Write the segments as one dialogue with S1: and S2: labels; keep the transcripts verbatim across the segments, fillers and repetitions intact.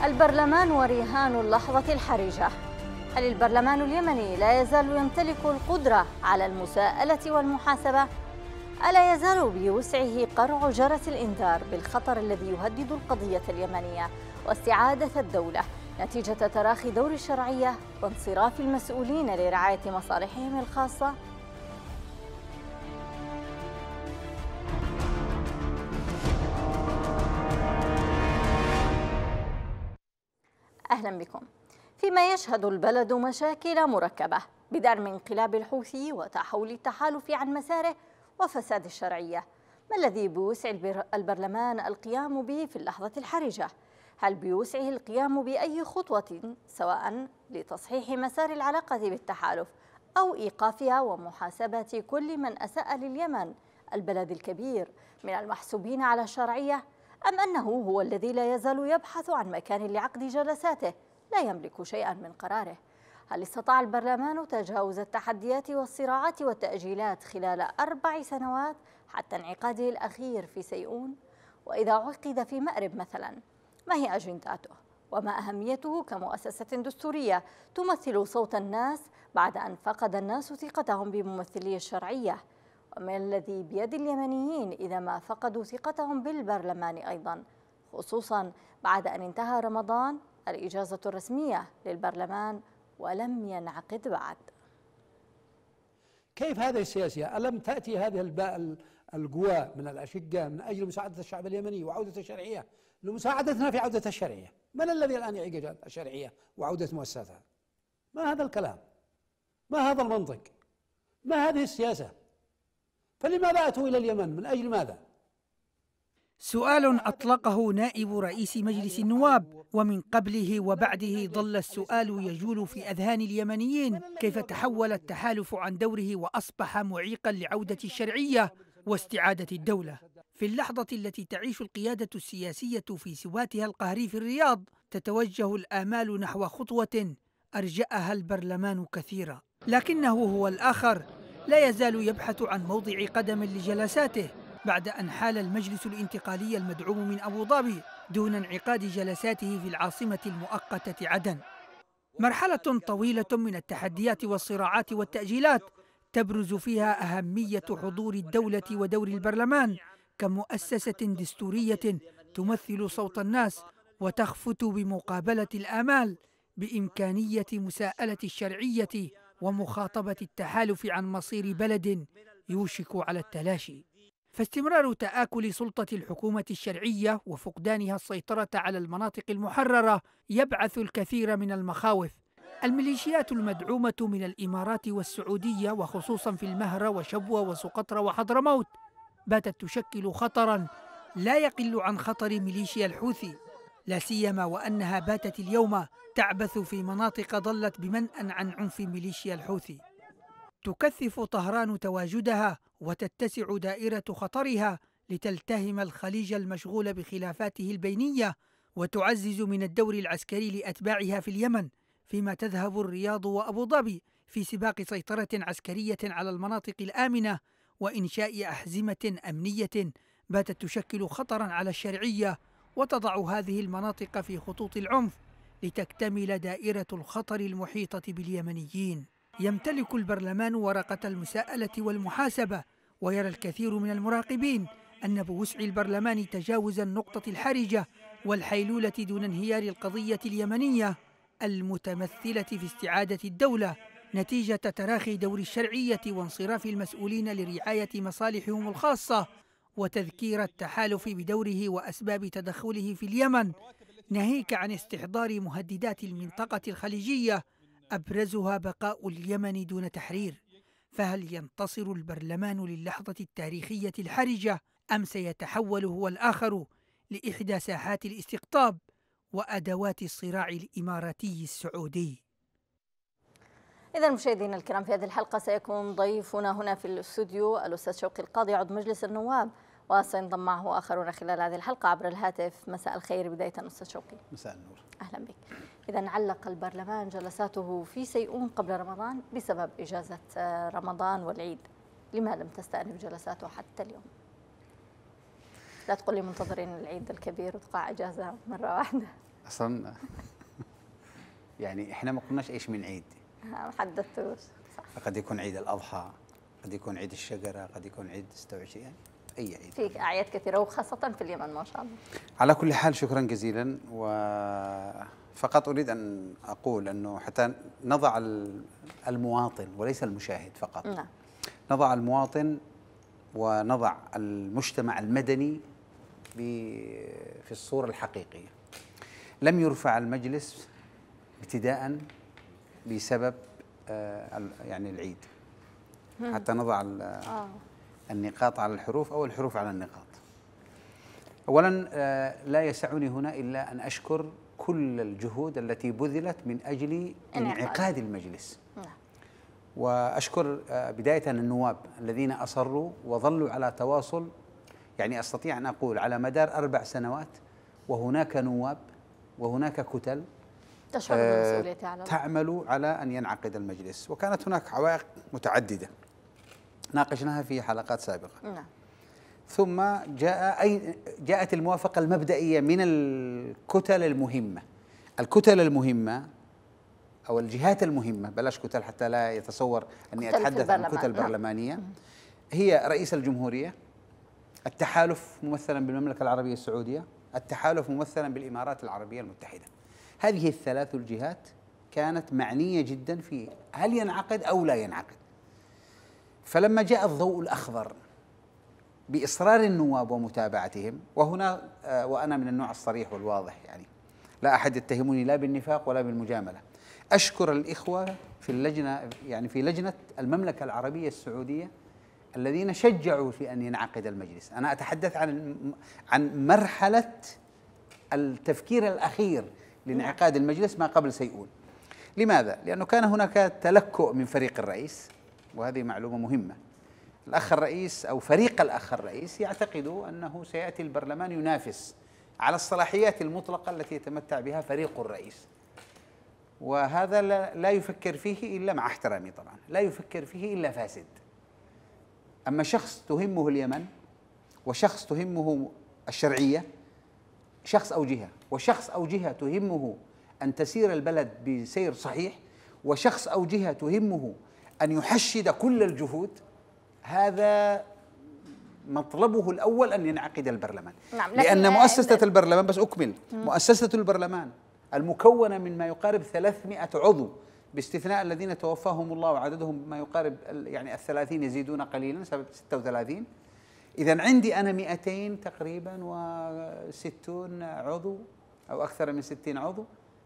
S1: البرلمان ورهان اللحظة الحرجة. هل البرلمان اليمني لا يزال يمتلك القدرة على المساءلة والمحاسبة؟ ألا يزال بوسعه قرع جرس الإنذار بالخطر الذي يهدد القضية اليمنية واستعادة الدولة نتيجة تراخي دور الشرعية وانصراف المسؤولين لرعاية مصالحهم الخاصة؟ أهلا بكم. فيما يشهد البلد مشاكل مركبة بدعم انقلاب الحوثي وتحول التحالف عن مساره وفساد الشرعية، ما الذي بوسع البرلمان القيام به في اللحظة الحرجة؟ هل بوسعه القيام بأي خطوة سواء لتصحيح مسار العلاقة بالتحالف أو إيقافها ومحاسبة كل من أساء لليمن البلد الكبير من المحسوبين على الشرعية، أم أنه هو الذي لا يزال يبحث عن مكان لعقد جلساته لا يملك شيئا من قراره؟ هل استطاع البرلمان تجاوز التحديات والصراعات والتأجيلات خلال أربع سنوات حتى انعقاده الأخير في سيئون؟ وإذا عقد في مأرب مثلا، ما هي أجنداته؟ وما أهميته كمؤسسة دستورية تمثل صوت الناس بعد أن فقد الناس ثقتهم بممثلي الشرعية؟ وما الذي بيد اليمنيين إذا ما فقدوا ثقتهم بالبرلمان أيضا، خصوصا بعد أن انتهى رمضان الإجازة الرسمية للبرلمان ولم ينعقد بعد؟
S2: كيف هذه السياسة؟ ألم تأتي هذه القوى من الأشقة من أجل مساعدة الشعب اليمني وعودة الشرعية لمساعدتنا في عودة الشرعية؟ من الذي الآن يعيق الشرعية وعودة مؤسساتها؟ ما هذا الكلام؟ ما هذا المنطق؟ ما هذه السياسة؟ فلماذا أتوا إلى اليمن؟ من أجل ماذا؟
S3: سؤال أطلقه نائب رئيس مجلس النواب، ومن قبله وبعده ظل السؤال يجول في أذهان اليمنيين: كيف تحول التحالف عن دوره وأصبح معيقا لعودة الشرعية واستعادة الدولة؟ في اللحظة التي تعيش القيادة السياسية في سباتها القهري في الرياض، تتوجه الآمال نحو خطوة أرجأها البرلمان كثيرا، لكنه هو الآخر لا يزال يبحث عن موضع قدم لجلساته بعد أن حال المجلس الانتقالي المدعوم من أبو ظبي دون انعقاد جلساته في العاصمة المؤقتة عدن. مرحلة طويلة من التحديات والصراعات والتأجيلات تبرز فيها أهمية حضور الدولة ودور البرلمان كمؤسسة دستورية تمثل صوت الناس وتخفت بمقابلة الآمال بإمكانية مساءلة الشرعية ومخاطبة التحالف عن مصير بلد يوشك على التلاشي. فاستمرار تآكل سلطة الحكومة الشرعية وفقدانها السيطرة على المناطق المحررة يبعث الكثير من المخاوف. الميليشيات المدعومة من الإمارات والسعودية وخصوصا في المهرة وشبوة وسقطرى وحضرموت باتت تشكل خطرا لا يقل عن خطر ميليشيا الحوثي، لا سيما وأنها باتت اليوم تعبث في مناطق ظلت بمنأى عن عنف ميليشيا الحوثي. تكثف طهران تواجدها وتتسع دائرة خطرها لتلتهم الخليج المشغول بخلافاته البينية وتعزز من الدور العسكري لأتباعها في اليمن، فيما تذهب الرياض وأبو ظبي في سباق سيطرة عسكرية على المناطق الآمنة وإنشاء أحزمة أمنية باتت تشكل خطرا على الشرعية وتضع هذه المناطق في خطوط العنف لتكتمل دائرة الخطر المحيطة باليمنيين. يمتلك البرلمان ورقة المساءلة والمحاسبة، ويرى الكثير من المراقبين أن بوسع البرلمان تجاوز النقطة الحرجة والحيلولة دون انهيار القضية اليمنية المتمثلة في استعادة الدولة نتيجة تراخي دور الشرعية وانصراف المسؤولين لرعاية مصالحهم الخاصة، وتذكير التحالف بدوره وأسباب تدخله في اليمن، ناهيك عن استحضار مهددات المنطقة الخليجية أبرزها بقاء اليمن دون تحرير. فهل ينتصر البرلمان للحظة التاريخية الحرجة أم سيتحول هو الآخر لإحدى ساحات الاستقطاب وأدوات الصراع الإماراتي السعودي؟
S1: إذا مشاهدينا الكرام، في هذه الحلقة سيكون ضيفنا هنا في الاستوديو الأستاذ شوقي القاضي عضو مجلس النواب، وسينضم معه آخرون خلال هذه الحلقة عبر الهاتف. مساء الخير بداية أستاذ شوقي.
S4: مساء النور.
S1: أهلا بك. إذا علق البرلمان جلساته في سيئون قبل رمضان بسبب إجازة رمضان والعيد، لما لم تستأنف جلساته حتى اليوم؟ لا تقول لي منتظرين العيد الكبير وتقع إجازة مرة واحدة.
S4: اصلا يعني احنا ما قلناش ايش من عيد،
S1: ما حددتوش.
S4: قد يكون عيد الاضحى، قد يكون عيد الشجره، قد يكون عيد ستة وعشرين، يعني اي عيد.
S1: في اعياد كثيره وخاصه في اليمن ما شاء الله.
S4: على كل حال شكرا جزيلا، وفقط اريد ان اقول انه حتى نضع المواطن وليس المشاهد فقط.
S1: نعم.
S4: نضع المواطن ونضع المجتمع المدني في الصورة الحقيقية. لم يرفع المجلس ابتداء بسبب يعني العيد، حتى نضع النقاط على الحروف أو الحروف على النقاط. أولا لا يسعني هنا إلا أن أشكر كل الجهود التي بذلت من أجل انعقاد المجلس، وأشكر بداية النواب الذين أصروا وظلوا على تواصل. يعني أستطيع أن أقول على مدار أربع سنوات وهناك نواب وهناك كتل
S1: تشعر بالمسؤولية على
S4: تعمل على أن ينعقد المجلس، وكانت هناك عوائق متعددة ناقشناها في حلقات سابقة.
S1: نعم.
S4: ثم جاء أي جاءت الموافقة المبدئية من الكتل المهمة. الكتل المهمة أو الجهات المهمة، بلاش كتل حتى لا يتصور أني أتحدث عن كتل برلمانية، هي رئيس الجمهورية، التحالف ممثلا بالمملكة العربية السعودية، التحالف ممثلا بالإمارات العربية المتحدة. هذه الثلاث الجهات كانت معنية جدا في هل ينعقد أو لا ينعقد. فلما جاء الضوء الأخضر بإصرار النواب ومتابعتهم، وهنا وأنا من النوع الصريح والواضح، يعني لا أحد يتهمني لا بالنفاق ولا بالمجاملة، أشكر الإخوة في اللجنة، يعني في لجنة المملكة العربية السعودية الذين شجعوا في أن ينعقد المجلس. أنا أتحدث عن عن مرحلة التفكير الأخير لانعقاد المجلس ما قبل سيئون. لماذا؟ لأنه كان هناك تلكؤ من فريق الرئيس، وهذه معلومة مهمة. الأخ الرئيس أو فريق الأخ الرئيس يعتقد أنه سيأتي البرلمان ينافس على الصلاحيات المطلقة التي يتمتع بها فريق الرئيس، وهذا لا يفكر فيه إلا، مع احترامي طبعا، لا يفكر فيه إلا فاسد. أما شخص تهمه اليمن، وشخص تهمه الشرعية، شخص أو جهة، وشخص أو جهة تهمه أن تسير البلد بسير صحيح، وشخص أو جهة تهمه أن يحشد كل الجهود، هذا مطلبه الأول أن ينعقد البرلمان.
S1: نعم.
S4: لأن مؤسسة البرلمان، بس أكمل، مؤسسة البرلمان المكونة من ما يقارب ثلاثمائة عضو باستثناء الذين توفاهم الله وعددهم ما يقارب يعني الثلاثين، يزيدون قليلا، ستة وثلاثين. إذا عندي أنا مئتين تقريبا وستون عضو أو أكثر من ستين عضو،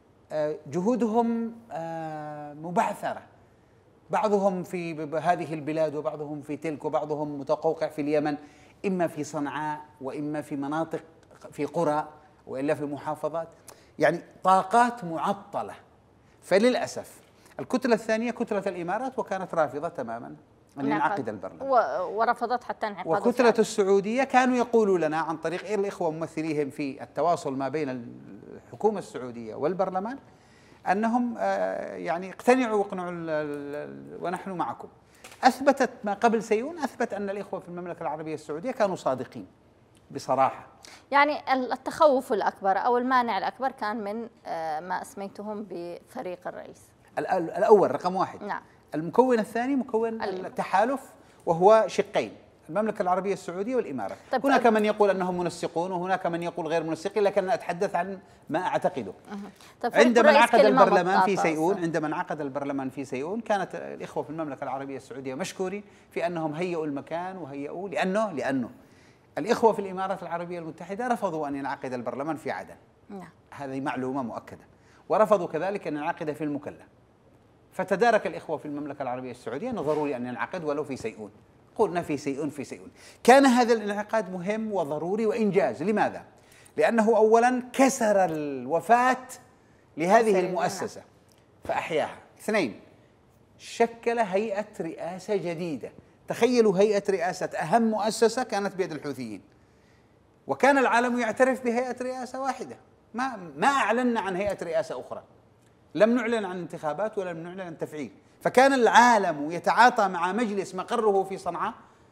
S4: جهودهم مبعثرة، بعضهم في هذه البلاد وبعضهم في تلك، وبعضهم متقوقع في اليمن، إما في صنعاء وإما في مناطق في قرى وإلا في محافظات، يعني طاقات معطلة. فللأسف الكتلة الثانية كتلة الإمارات، وكانت رافضة تماما أن ينعقد البرلمان،
S1: ورفضت حتى انعقاد.
S4: وكتلة السعودية كانوا يقولوا لنا عن طريق الإخوة ممثليهم في التواصل ما بين الحكومة السعودية والبرلمان أنهم يعني اقتنعوا واقنعوا ونحن معكم. أثبتت ما قبل سيئون، أثبت أن الإخوة في المملكة العربية السعودية كانوا صادقين بصراحة.
S1: يعني التخوف الأكبر أو المانع الأكبر كان من ما أسميتهم بفريق الرئيس
S4: الأول رقم واحد.
S1: نعم.
S4: المكون الثاني مكون التحالف، وهو شقين، المملكة العربية السعودية والإمارات. طيب هناك من يقول أنهم منسقون وهناك من يقول غير منسقين، لكن أنا أتحدث عن ما أعتقده.
S1: طيب
S4: عندما انعقد البرلمان في سيئون عندما انعقد البرلمان في سيئون كانت الإخوة في المملكة العربية السعودية مشكورين في أنهم هيئوا المكان وهيئوا لأنه لأنه الإخوة في الإمارات العربية المتحدة رفضوا أن ينعقد البرلمان في عدن.
S1: نعم.
S4: هذه معلومة مؤكدة. ورفضوا كذلك أن ينعقد في المكلا. فتدارك الإخوة في المملكة العربية السعودية أنه ضروري أن ينعقد ولو في سيئون. قلنا في سيئون في سيئون. كان هذا الانعقاد مهم وضروري وإنجاز. لماذا؟ لأنه أولا كسر الوفاة لهذه المؤسسة فأحياها. اثنين، شكل هيئة رئاسة جديدة. تخيلوا هيئة رئاسة أهم مؤسسة كانت بيد الحوثيين، وكان العالم يعترف بهيئة رئاسة واحدة، ما ما أعلنا عن هيئة رئاسة أخرى، لم نعلن عن انتخابات ولم نعلن عن تفعيل. فكان العالم يتعاطى مع مجلس مقره في صنعاء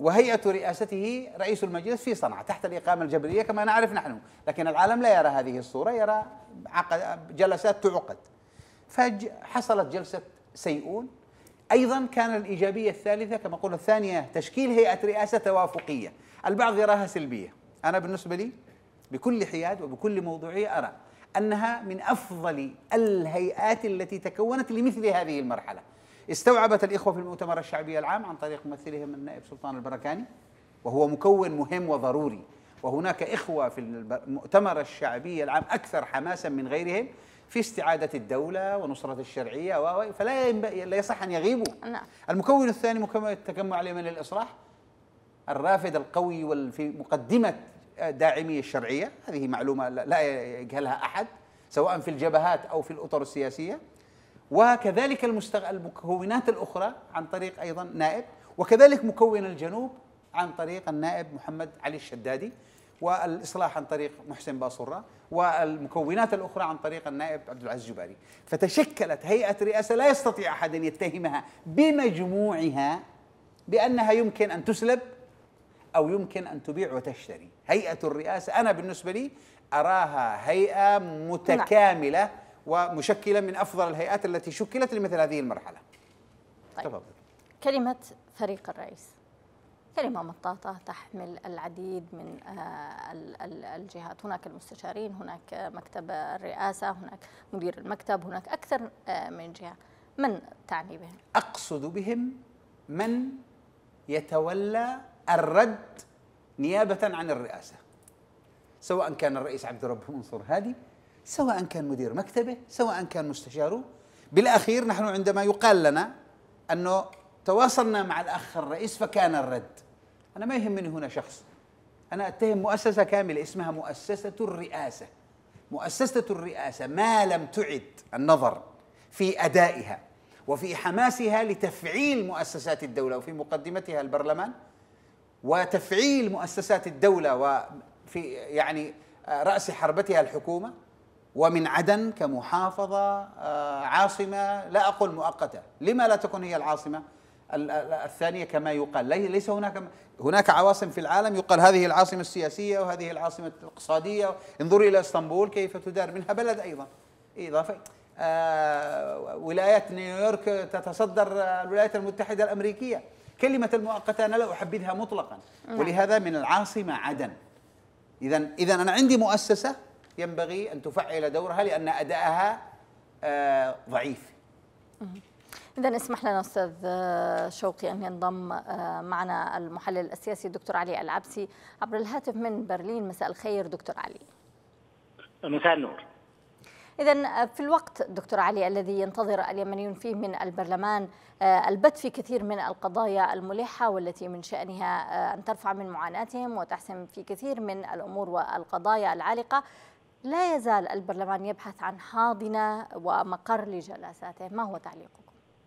S4: وهيئة رئاسته رئيس المجلس في صنعاء تحت الإقامة الجبرية كما نعرف نحن، لكن العالم لا يرى هذه الصورة، يرى جلسات تعقد. فحصلت جلسة سيئون. أيضا كان الإيجابية الثالثة كما قلنا الثانية تشكيل هيئة رئاسة توافقية. البعض يراها سلبية، أنا بالنسبة لي بكل حياد وبكل موضوعية أرى أنها من أفضل الهيئات التي تكونت لمثل هذه المرحلة. استوعبت الإخوة في المؤتمر الشعبي العام عن طريق ممثلهم النائب سلطان البركاني، وهو مكون مهم وضروري، وهناك إخوة في المؤتمر الشعبي العام أكثر حماسا من غيرهم في استعادة الدولة ونصرة الشرعية، فلا ينبغي لا يصح أن يغيبوا. المكون الثاني مكون التجمع اليمني للإصلاح، الرافد القوي وفي مقدمة داعمي الشرعية، هذه معلومة لا يجهلها أحد سواء في الجبهات أو في الأطر السياسية. وكذلك المستغ... المكونات الأخرى عن طريق أيضا نائب، وكذلك مكون الجنوب عن طريق النائب محمد علي الشدادي، والإصلاح عن طريق محسن باصرة، والمكونات الأخرى عن طريق النائب عبد العزيز الجباري. فتشكلت هيئة رئاسة لا يستطيع أحد أن يتهمها بمجموعها بأنها يمكن أن تسلب أو يمكن أن تبيع وتشتري. هيئة الرئاسة أنا بالنسبة لي أراها هيئة متكاملة ومشكلة من أفضل الهيئات التي شكلت لمثل هذه المرحلة.
S1: طيب. تفضل. كلمة فريق الرئيس كلمة مطاطة تحمل العديد من الجهات، هناك المستشارين، هناك مكتب الرئاسة، هناك مدير المكتب، هناك أكثر من جهة. من تعني بهم؟
S4: أقصد بهم من يتولى الرد نيابة عن الرئاسة، سواء كان الرئيس عبد الرب منصور هادي، سواء كان مدير مكتبه، سواء كان مستشاره. بالأخير نحن عندما يقال لنا أنه تواصلنا مع الأخ الرئيس فكان الرد، أنا ما يهمني هنا شخص، أنا أتهم مؤسسة كاملة اسمها مؤسسة الرئاسة. مؤسسة الرئاسة ما لم تعد النظر في أدائها وفي حماسها لتفعيل مؤسسات الدولة وفي مقدمتها البرلمان، وتفعيل مؤسسات الدولة وفي يعني رأس حربتها الحكومة، ومن عدن كمحافظة عاصمة لا أقول مؤقتة، لما لا تكون هي العاصمة الثانية كما يقال؟ ليس هناك هناك عواصم في العالم يقال هذه العاصمة السياسية وهذه العاصمة الاقتصادية. انظروا إلى اسطنبول كيف تدار منها بلد أيضا إضافة. آه ولايات نيويورك تتصدر الولايات المتحدة الأمريكية. كلمة المؤقتة أنا لا أحبذها مطلقا، ولهذا من العاصمة عدن. إذا إذا أنا عندي مؤسسة ينبغي أن تفعل دورها لأن أداءها آه ضعيف.
S1: إذا اسمح لنا أستاذ شوقي أن ينضم معنا المحلل السياسي دكتور علي العبسي عبر الهاتف من برلين. مساء الخير دكتور علي.
S5: مساء النور.
S1: إذا في الوقت دكتور علي الذي ينتظر اليمنيون فيه من البرلمان البت في كثير من القضايا الملحة والتي من شأنها أن ترفع من معاناتهم وتحسم في كثير من الأمور والقضايا العالقة، لا يزال البرلمان يبحث عن حاضنة ومقر لجلساته، ما هو تعليقكم؟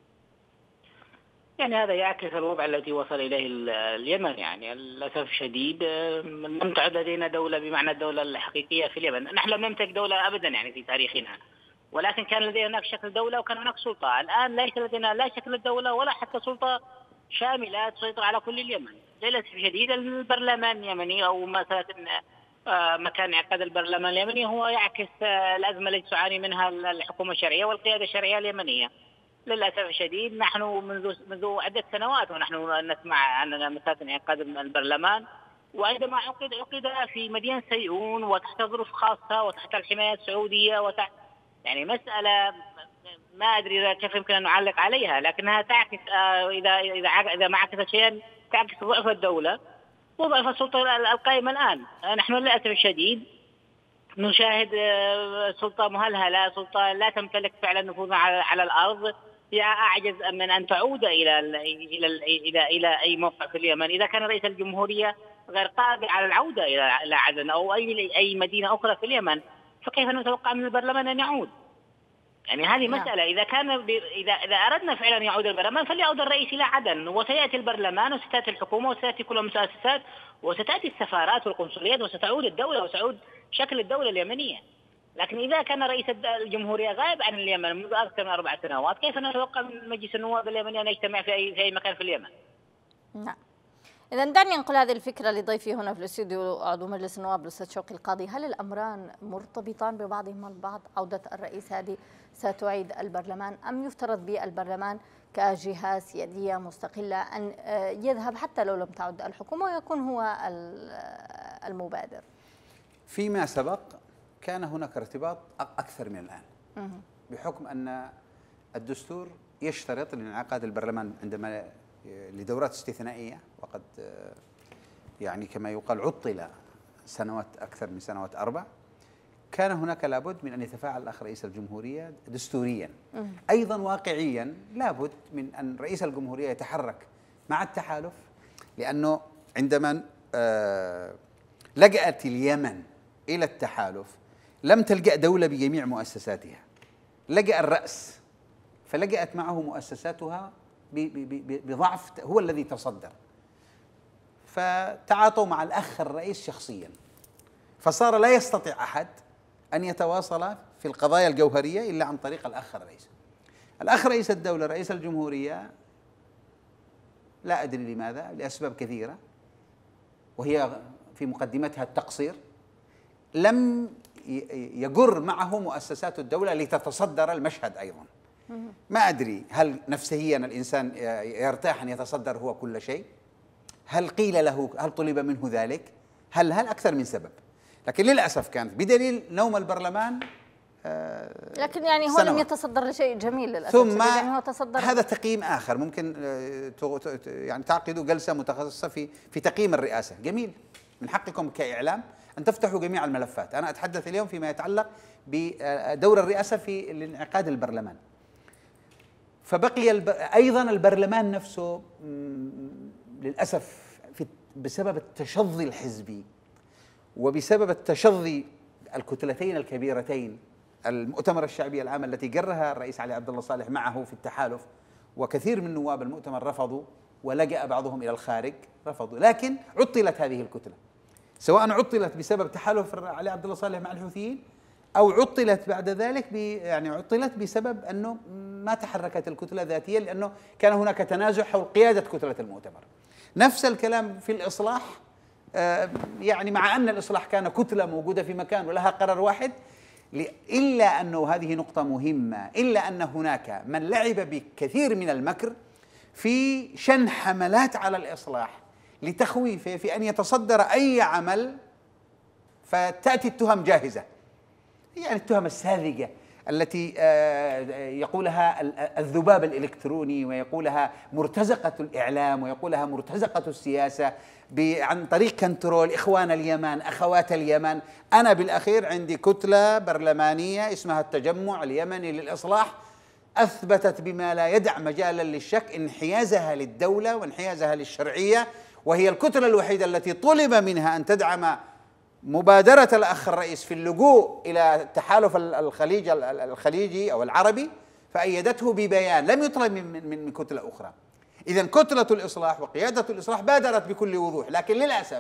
S5: يعني هذا يعكس الوضع الذي وصل إليه اليمن. يعني للأسف الشديد لم تعد لدينا دولة بمعنى الدولة الحقيقية في اليمن. نحن لم نمتلك دولة أبدا يعني في تاريخنا، ولكن كان لدينا هناك شكل دولة وكان هناك سلطة. الآن ليس لدينا لا شكل الدولة ولا حتى سلطة شاملة تسيطر على كل اليمن. للأسف الشديد البرلمان اليمني أو مسألة مكان انعقاد البرلمان اليمني هو يعكس الأزمة التي تعاني منها الحكومة الشرعية والقيادة الشرعية اليمنية. للأسف الشديد نحن منذ منذ عدة سنوات ونحن نسمع عن مسألة انعقاد البرلمان، وعندما عقد عقد في مدينة سيئون وتحت ظروف خاصة وتحت الحماية السعودية وتحت يعني مسألة ما أدري كيف يمكن أن نعلق عليها، لكنها تعكس إذا إذا إذا ما عكست شيئا تعكس ضعف الدولة وضعف السلطة القائمة الآن. نحن للأسف الشديد نشاهد سلطة مهلهلة، سلطة لا تمتلك فعلا نفوذ على على الأرض، هي أعجز من أن تعود إلى إلى إلى إلى أي موقع في اليمن. إذا كان رئيس الجمهورية غير قادر على العودة إلى إلى عدن أو أي أي مدينة أخرى في اليمن، فكيف نتوقع من البرلمان أن يعود؟ يعني هذه مسألة. إذا كان إذا إذا أردنا فعلا يعود البرلمان فليعود الرئيس إلى عدن، وسيأتي البرلمان وستأتي الحكومة وستأتي كل المؤسسات وستأتي السفارات والقنصليات وستعود الدولة وسيعود شكل الدولة اليمنية. لكن إذا كان رئيس الجمهورية غائب عن اليمن منذ أكثر من أربع سنوات، كيف نتوقع من مجلس النواب اليمني أن يجتمع في أي في أي مكان في اليمن؟
S1: نعم. إذا دعني أنقل هذه الفكرة لضيفي هنا في الاستوديو عضو مجلس النواب الأستاذ شوقي القاضي. هل الأمران مرتبطان ببعضهما البعض؟ عودة الرئيس هذه ستعيد البرلمان، أم يفترض بالبرلمان كجهة سيادية مستقلة أن يذهب حتى لو لم تعد الحكومة ويكون هو المبادر؟
S4: فيما سبق كان هناك ارتباط أكثر من الآن، بحكم أن الدستور يشترط لانعقاد البرلمان عندما لدورات استثنائية، وقد يعني كما يقال عطل سنوات أكثر من سنوات أربع، كان هناك لابد من أن يتفاعل الأخ رئيس الجمهورية دستوريا. أيضا واقعيا لابد من أن رئيس الجمهورية يتحرك مع التحالف، لأنه عندما لجأت اليمن إلى التحالف لم تلجأ دولة بجميع مؤسساتها، لجأ الرأس، فلجأت معه مؤسساتها بضعف، هو الذي تصدر، فتعاطوا مع الأخ الرئيس شخصيا، فصار لا يستطيع أحد أن يتواصل في القضايا الجوهرية إلا عن طريق الأخ الرئيس. الأخ رئيس الدولة رئيس الجمهورية لا أدري لماذا، لأسباب كثيرة وهي في مقدمتها التقصير، لم يجر معه مؤسسات الدولة لتتصدر المشهد أيضا. ما أدري هل نفسيا الإنسان يرتاح أن يتصدر هو كل شيء؟ هل قيل له، هل طلب منه ذلك؟ هل هل أكثر من سبب، لكن للأسف كانت بدليل نوم البرلمان.
S1: آه لكن يعني هو لم يتصدر لشيء جميل للأسف،
S4: ثم
S1: يعني هو تصدر
S4: هذا تقييم آخر، ممكن يعني تعقدوا جلسة متخصصة في في تقييم الرئاسة، جميل، من حقكم كإعلام أن تفتحوا جميع الملفات. أنا أتحدث اليوم فيما يتعلق بدور الرئاسة في انعقاد البرلمان. فبقي الب... أيضا البرلمان نفسه للأسف في بسبب التشظي الحزبي وبسبب التشظي الكتلتين الكبيرتين، المؤتمر الشعبي العام التي جرها الرئيس علي عبد الله صالح معه في التحالف، وكثير من نواب المؤتمر رفضوا ولجأ بعضهم إلى الخارج، رفضوا، لكن عطلت هذه الكتلة، سواء عطلت بسبب تحالف علي عبد الله صالح مع الحوثيين أو عطلت بعد ذلك يعني عطلت بسبب أنه ما تحركت الكتلة ذاتيا، لأنه كان هناك تنازع حول قيادة كتلة المؤتمر. نفس الكلام في الإصلاح، يعني مع أن الإصلاح كان كتلة موجودة في مكان ولها قرار واحد، إلا أنه هذه نقطة مهمة، إلا أن هناك من لعب بكثير من المكر في شن حملات على الإصلاح لتخويفه في أن يتصدر أي عمل، فتأتي التهم جاهزة، يعني التهم الساذجة التي يقولها الذباب الإلكتروني ويقولها مرتزقة الإعلام ويقولها مرتزقة السياسة عن طريق كنترول إخوان اليمن، أخوات اليمن. أنا بالأخير عندي كتلة برلمانية اسمها التجمع اليمني للإصلاح، أثبتت بما لا يدع مجالا للشك انحيازها للدولة وانحيازها للشرعية، وهي الكتلة الوحيدة التي طلب منها أن تدعم مبادرة الأخ الرئيس في اللجوء إلى التحالف الخليج الخليجي أو العربي، فأيدته ببيان، لم يطلب من من كتلة أخرى. إذن كتلة الإصلاح وقيادة الإصلاح بادرت بكل وضوح، لكن للأسف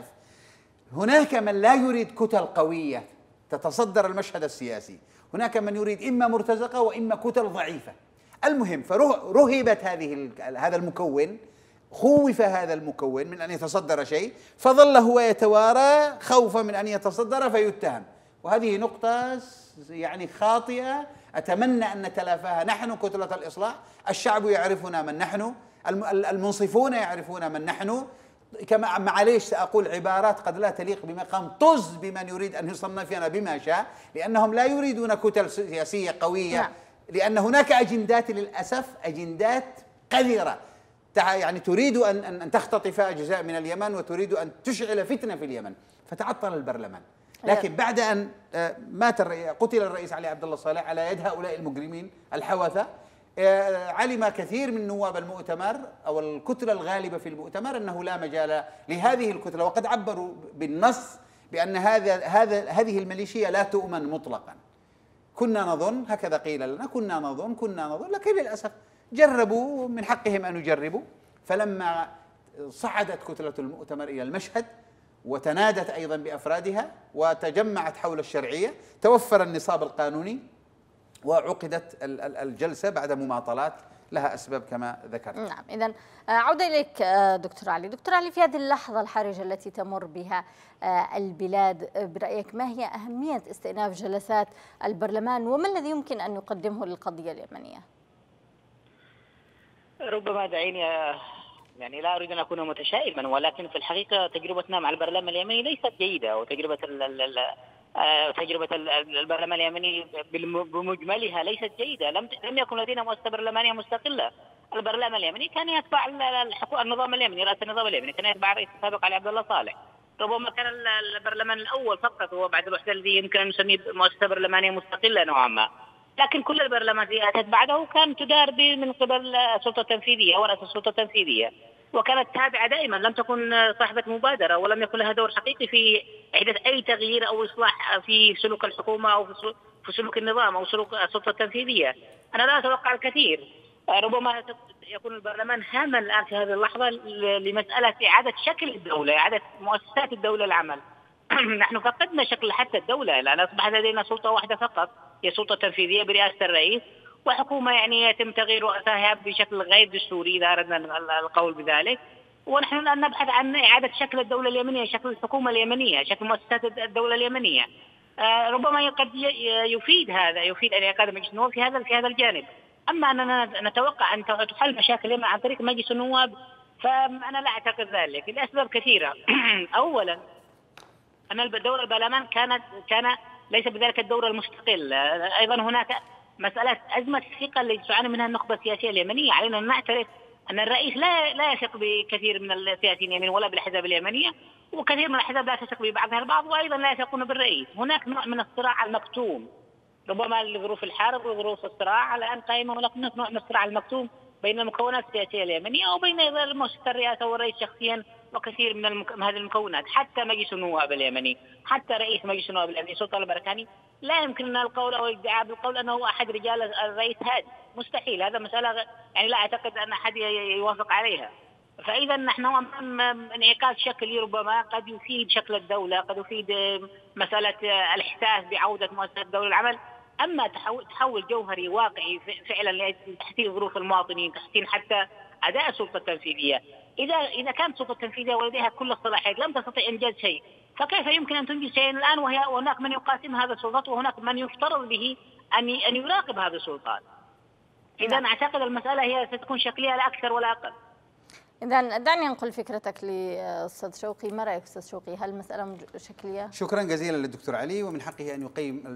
S4: هناك من لا يريد كتل قوية تتصدر المشهد السياسي، هناك من يريد إما مرتزقة وإما كتل ضعيفة. المهم فرهبت هذه هذا المكون، خوف هذا المكون من أن يتصدر شيء، فظل هو يتوارى خوفا من أن يتصدر فيتهم، وهذه نقطة يعني خاطئة أتمنى أن نتلافاها. نحن كتلة الإصلاح، الشعب يعرفنا من نحن، المنصفون يعرفون من نحن، كما معليش سأقول عبارات قد لا تليق بمقام، طز بمن يريد أن يصنفنا بما شاء، لأنهم لا يريدون كتل سياسية قوية، لأن هناك أجندات للأسف، أجندات قذرة يعني تريد أن أن تختطف أجزاء من اليمن وتريد أن تشعل فتنة في اليمن، فتعطل البرلمان. لكن بعد أن مات قتل الرئيس علي عبد الله صالح على يد هؤلاء المجرمين الحوثة، علم كثير من نواب المؤتمر أو الكتلة الغالبة في المؤتمر أنه لا مجال لهذه الكتلة، وقد عبروا بالنص بأن هذا هذا هذه الميليشيا لا تؤمن مطلقا. كنا نظن، هكذا قيل لنا، كنا نظن كنا نظن لكن للأسف جربوا، من حقهم أن يجربوا. فلما صعدت كتلة المؤتمر إلى المشهد وتنادت أيضا بأفرادها وتجمعت حول الشرعية، توفر النصاب القانوني وعقدت الجلسة بعد مماطلات لها أسباب كما ذكرت.
S1: نعم. إذن عودة إليك دكتور علي. دكتور علي، في هذه اللحظة الحرجة التي تمر بها البلاد، برأيك ما هي أهمية استئناف جلسات البرلمان وما الذي يمكن أن يقدمه للقضية اليمنية؟
S5: ربما دعيني يعني لا أريد أن أكون متشائما، ولكن في الحقيقة تجربتنا مع البرلمان اليمني ليست جيدة، وتجربة تجربة البرلمان اليمني بمجملها ليست جيدة. لم لم يكن لدينا مؤسسة برلمانية مستقلة. البرلمان اليمني كان يتبع النظام اليمني، رئاسة النظام اليمني كان يتبع الرئيس السابق علي عبد الله صالح. ربما كان البرلمان الأول فقط هو بعد الوحدة الذي يمكن أن نسميه مؤسسة برلمانية مستقلة نوعا ما، لكن كل البرلمانات بعده كانت تدار من قبل السلطة التنفيذية ورئاسة السلطة التنفيذية، وكانت تابعة دائما، لم تكن صاحبة مبادرة ولم يكن لها دور حقيقي في إحداث أي تغيير أو إصلاح في سلوك الحكومة أو في سلوك النظام أو سلوك السلطة التنفيذية. أنا لا أتوقع الكثير. ربما يكون البرلمان هاما الآن في هذه اللحظة لمسألة إعادة شكل الدولة، إعادة مؤسسات الدولة العمل. نحن فقدنا شكل حتى الدولة، لأن أصبح لدينا سلطة واحدة فقط هي السلطة التنفيذية برئاسة الرئيس، وحكومة يعني يتم تغيير رؤسائها بشكل غير دستوري إذا أردنا القول بذلك. ونحن الآن نبحث عن إعادة شكل الدولة اليمنية، شكل الحكومة اليمنية، شكل مؤسسات الدولة اليمنية. آه ربما قد يفيد هذا، يفيد أن يقاد مجلس النواب في هذا في هذا الجانب. أما أننا نتوقع أن تحل مشاكل اليمن عن طريق مجلس النواب فأنا لا أعتقد ذلك لأسباب كثيرة. أولا أن دور البرلمان كانت كان ليس بذلك الدور المستقل. أيضا هناك مسألة أزمة الثقة التي تعاني منها النخبة السياسية اليمنية. علينا أن نعترف أن الرئيس لا لا يثق بكثير من السياسيين اليمنيين ولا بالأحزاب اليمنية، وكثير من الأحزاب لا تثق ببعضها البعض، وأيضا لا يثقون بالرئيس. هناك نوع من الصراع المكتوم، ربما لظروف الحرب وظروف الصراع الآن قائمة، ولكن هناك نوع من الصراع المكتوم بين المكونات السياسية اليمنية وبين مؤسسة الرئاسة والرئيس شخصيا وكثير من المك... هذه المكونات. حتى مجلس النواب اليمني، حتى رئيس مجلس النواب اليمني سلطان البركاني لا يمكننا القول أو الادعاء بالقول أنه أحد رجال الرئيس هادي، مستحيل. هذا مسألة يعني لا أعتقد أن أحد يوافق عليها. فإذا نحن أمام انعكاس شكلي ربما قد يفيد شكل الدولة، قد يفيد مسألة الإحساس بعودة مؤسسة الدولة العمل. أما تحول جوهري واقعي فعلا لتحسين ظروف المواطنين، تحسين حتى أداء السلطة التنفيذية، إذا إذا كانت السلطة التنفيذية ولديها كل الصلاحيات لم تستطيع إنجاز شيء، فكيف يمكن أن تنجز شيئا الآن وهي وهناك من يقاسم هذا السلطات وهناك من يفترض به أن أن يراقب هذا السلطات؟ إذا أعتقد المسألة هي ستكون شكلية لا أكثر ولا أقل.
S1: إذا دعني أنقل فكرتك لأستاذ شوقي. ما رأيك أستاذ شوقي؟ هل المسألة شكلية؟
S4: شكرا جزيلا للدكتور علي، ومن حقه أن يقيم،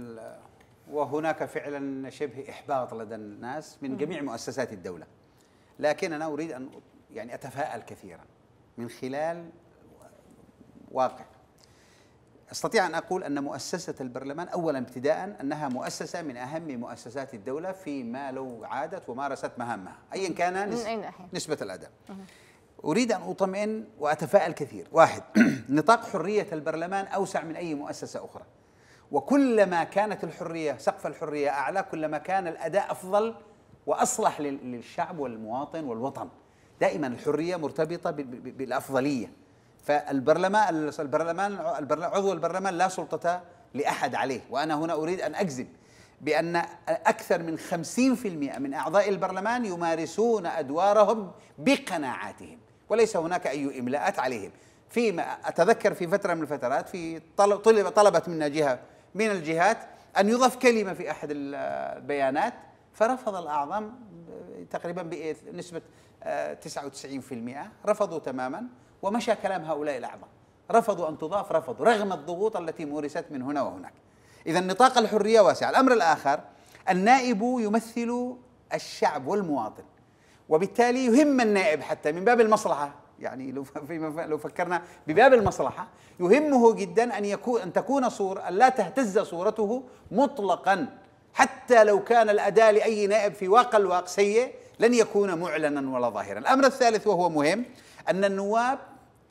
S4: وهناك فعلا شبه إحباط لدى الناس من جميع مؤسسات الدولة، لكن أنا أريد أن يعني أتفائل كثيرا من خلال واقع. أستطيع أن أقول أن مؤسسة البرلمان أولا ابتداء أنها مؤسسة من أهم مؤسسات الدولة فيما لو عادت ومارست مهامها أيا كان نسبة الأداء. أريد أن أطمئن وأتفائل كثير. واحد، نطاق حرية البرلمان أوسع من أي مؤسسة أخرى، وكلما كانت الحرية سقف الحرية أعلى كلما كان الأداء أفضل وأصلح للشعب والمواطن والوطن. دائما الحرية مرتبطة بالأفضلية. فالبرلمان البرلمان عضو البرلمان لا سلطة لأحد عليه. وأنا هنا أريد أن أجزم بأن أكثر من خمسين بالمئة من أعضاء البرلمان يمارسون أدوارهم بقناعاتهم وليس هناك أي إملاءات عليهم. فيما أتذكر في فترة من الفترات في طلب طلبت منا جهة من الجهات أن يضاف كلمة في أحد البيانات، فرفض الأعظم تقريبا بنسبة تسعة وتسعين بالمئة، رفضوا تماما، ومشى كلام هؤلاء الأعضاء، رفضوا أن تضاف، رفضوا رغم الضغوط التي مورست من هنا وهناك. إذا نطاق الحرية واسع. الأمر الآخر، النائب يمثل الشعب والمواطن، وبالتالي يهم النائب حتى من باب المصلحة، يعني لو لو فكرنا بباب المصلحة يهمه جدا أن يكون أن تكون صورة، أن لا تهتز صورته مطلقا، حتى لو كان الأداء لأي نائب في واقع الواقع سيء لن يكون معلنا ولا ظاهرا. الأمر الثالث وهو مهم، أن النواب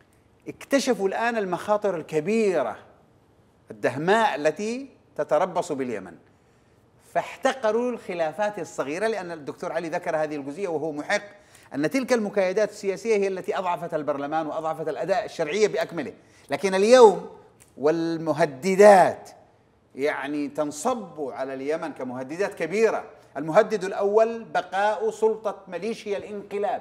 S4: اكتشفوا الآن المخاطر الكبيرة الدهماء التي تتربص باليمن، فاحتقروا الخلافات الصغيرة، لأن الدكتور علي ذكر هذه الجزئية وهو محق، أن تلك المكايدات السياسية هي التي أضعفت البرلمان وأضعفت الأداء الشرعية بأكمله. لكن اليوم والمهددات يعني تنصب على اليمن كمهددات كبيرة. المهدد الأول بقاء سلطة ميليشيا الانقلاب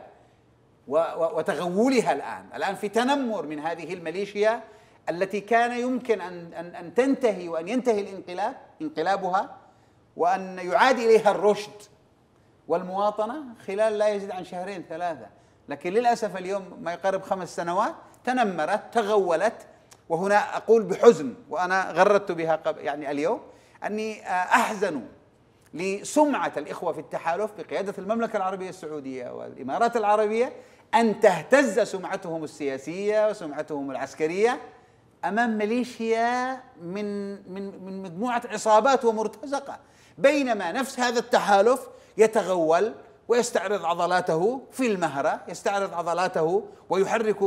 S4: وتغولها الآن الآن في تنمر من هذه الميليشيا التي كان يمكن أن أن أن تنتهي وأن ينتهي الانقلاب انقلابها وأن يعاد إليها الرشد والمواطنة خلال لا يزيد عن شهرين ثلاثة، لكن للأسف اليوم ما يقارب خمس سنوات تنمرت تغولت. وهنا أقول بحزن وأنا غردت بها يعني اليوم أني أحزن لسمعة الإخوة في التحالف بقيادة المملكة العربية السعودية والإمارات العربية أن تهتز سمعتهم السياسية وسمعتهم العسكرية أمام ميليشيا من من من مجموعة عصابات ومرتزقة، بينما نفس هذا التحالف يتغول ويستعرض عضلاته في المهرة، يستعرض عضلاته ويحرك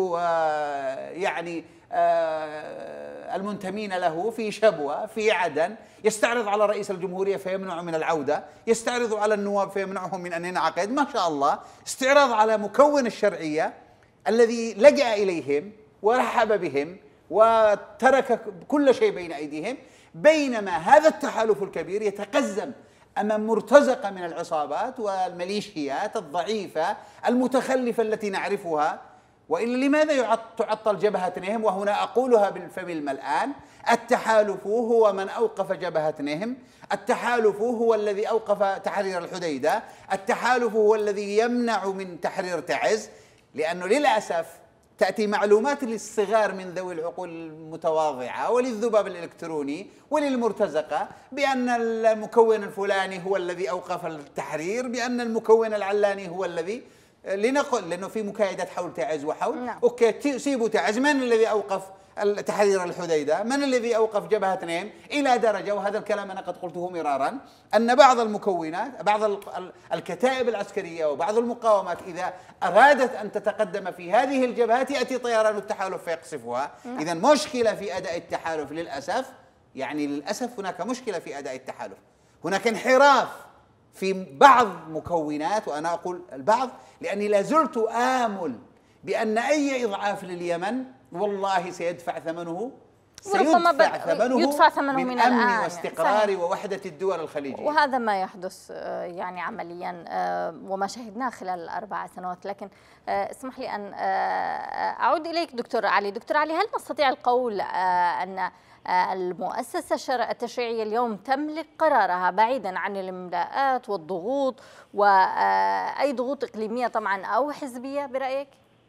S4: يعني المنتمين له في شبوة في عدن، يستعرض على رئيس الجمهورية فيمنع من العودة، يستعرض على النواب فيمنعهم من أن ينعقد، ما شاء الله استعراض على مكون الشرعية الذي لجأ إليهم ورحب بهم وترك كل شيء بين أيديهم، بينما هذا التحالف الكبير يتقزم أمام مرتزقة من العصابات والميليشيات الضعيفة المتخلفة التي نعرفها. وإلا لماذا تعطل جبهة نهم؟ وهنا أقولها بالفم الملآن: التحالف هو من أوقف جبهة نهم، التحالف هو الذي أوقف تحرير الحديدة، التحالف هو الذي يمنع من تحرير تعز. لأنه للأسف تأتي معلومات للصغار من ذوي العقول المتواضعة وللذباب الإلكتروني وللمرتزقة بأن المكون الفلاني هو الذي أوقف التحرير، بأن المكون العلاني هو الذي، لنقل لأنه في مكايدات حول تعز وحول نعم. أوكي سيبوا تعز، من الذي أوقف تحرير الحديدة؟ من الذي أوقف جبهة نهم؟ إلى درجة، وهذا الكلام أنا قد قلته مرارا، أن بعض المكونات بعض الكتائب العسكرية وبعض المقاومات إذا أرادت أن تتقدم في هذه الجبهات يأتي طيران التحالف فيقصفها. إذا مشكلة في أداء التحالف للأسف، يعني للأسف هناك مشكلة في أداء التحالف، هناك انحراف في بعض مكونات، وأنا أقول البعض لأني لا زلت آمل بأن أي إضعاف لليمن والله سيدفع ثمنه سيدفع ثمنه
S1: يدفع ثمنه من,
S4: من أمن واستقرار ووحدة الدول الخليجية،
S1: وهذا ما يحدث يعني عمليا وما شاهدناه خلال الأربع سنوات. لكن اسمح لي أن أعود إليك دكتور علي. دكتور علي، هل نستطيع القول أن المؤسسة التشريعية اليوم تملك قرارها بعيدا عن الاملاءات والضغوط وأي ضغوط إقليمية طبعا أو حزبية برأيك؟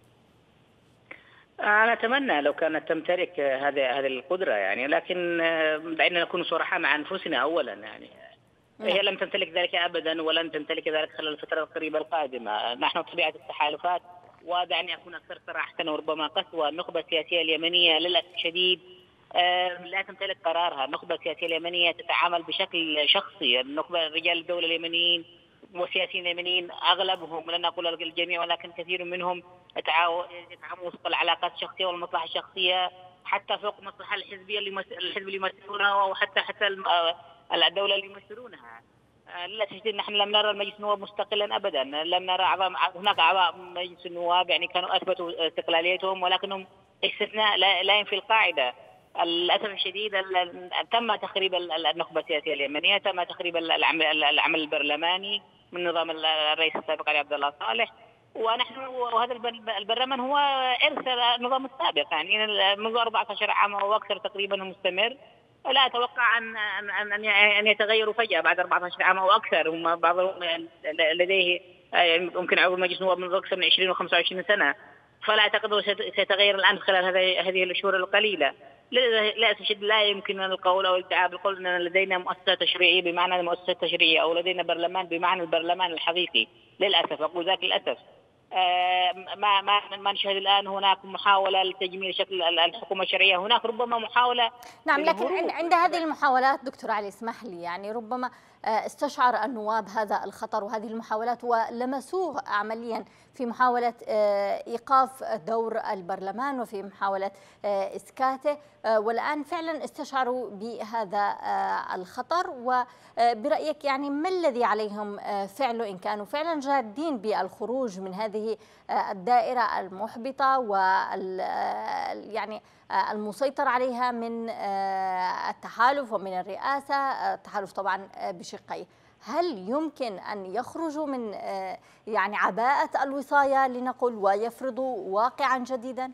S5: أنا أتمنى لو كانت تمتلك هذه هذه القدرة يعني، لكن دعينا نكون صراحة مع أنفسنا أولا يعني. هي لم تمتلك ذلك أبدا ولن تمتلك ذلك خلال الفترة القريبة القادمة. نحن طبيعة التحالفات، ودعني أكون أكثر صراحة وربما قسوة، النخبة السياسية اليمنية للأسف الشديد لا تمتلك قرارها. النخبة السياسية اليمنية تتعامل بشكل شخصي. النخبة رجال الدولة اليمنيين والسياسيين اليمنيين أغلبهم، لن أقول الجميع ولكن كثير منهم يتعاملوا وفق العلاقات الشخصية والمصلحة الشخصية حتى فوق المصلحة الحزبية اللي الحزب اللي يمثلونها وحتى حتى الدولة اللي يمثلونها. للأسف الشديد نحن لم نرى المجلس النواب مستقلا أبدا، لم نرى أعضاء، هناك أعضاء مجلس النواب يعني كانوا أثبتوا استقلاليتهم ولكنهم استثناء لا ينفي القاعدة. للأسف الشديد تم تخريب النخبة السياسية اليمنية، تم تخريب العمل البرلماني من نظام الرئيس السابق علي عبد الله صالح، ونحن وهذا البرلمان هو إرث النظام السابق يعني منذ أربعة عشر عاما أو أكثر تقريبا مستمر. لا أتوقع أن أن أن يتغيروا فجأة بعد أربعة عشر عاما أو أكثر. هم بعضهم لديه يمكن عضو مجلس النواب منذ أكثر من عشرين وخمسة وعشرين سنة، فلا أعتقد سيتغير الآن خلال هذه الشهور القليلة. للأسف الشديد لا يمكننا القول أو الادعاء بالقول أن لدينا مؤسسة تشريعية بمعنى المؤسسة التشريعية أو لدينا برلمان بمعنى البرلمان الحقيقي. للأسف أقول ذلك للأسف. ما ما ما نشاهد الآن هناك محاولة لتجميل شكل الحكومة الشرعية، هناك ربما محاولة.
S1: نعم، لكن عند هذه المحاولات دكتور علي اسمح لي يعني ربما استشعر النواب هذا الخطر وهذه المحاولات ولمسوه عمليا في محاولة إيقاف دور البرلمان وفي محاولة إسكاته، والآن فعلا استشعروا بهذا الخطر، وبرأيك يعني ما الذي عليهم فعله إن كانوا فعلا جادين بالخروج من هذه الدائرة المحبطة وال يعني المسيطر عليها من التحالف ومن الرئاسة، التحالف طبعا بشقيه؟ هل يمكن أن يخرجوا من يعني عباءة الوصاية لنقل ويفرضوا واقعا جديدا؟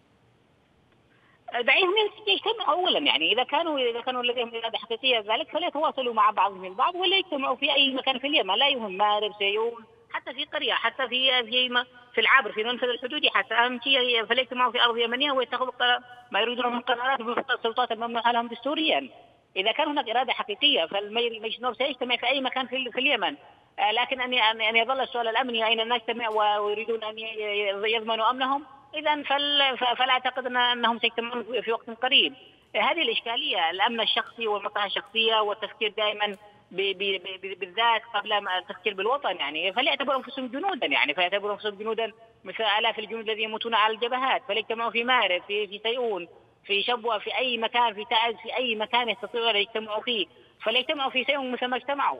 S5: دعيهم يجتمعوا اولا، يعني اذا كانوا اذا كانوا لديهم اراده حقيقيه ذلك فليتواصلوا مع بعضهم البعض ولا يجتمعوا في اي مكان في اليمن، لا يهم مارب سيئون، حتى في قريه، حتى في في في العابر في المنفذ الحدودي، حتى اهم شيء فليجتمعوا في ارض يمنيه ويتخذوا ما يريدون من قرارات بوفق السلطات الممنوحه لهم دستوريا. اذا كان هناك اراده حقيقيه فالمجلس النواب سيجتمع في اي مكان في اليمن، لكن ان ان يظل السؤال الامني اين نجتمع ويريدون ان يضمنوا امنهم، إذا فلا أعتقد أنهم سيجتمعون في وقت قريب. هذه الإشكالية، الأمن الشخصي والمصلحة الشخصية والتفكير دائما بالذات قبل التفكير بالوطن، يعني فليعتبروا أنفسهم جنودا، يعني فليعتبروا أنفسهم جنودا مثل آلاف الجنود الذين يموتون على الجبهات، فليجتمعوا في مارب، في في سيئون، في شبوة، في أي مكان، في تعز، في أي مكان يستطيعون أن يجتمعوا فيه، فليجتمعوا في سيئون مثل ما اجتمعوا.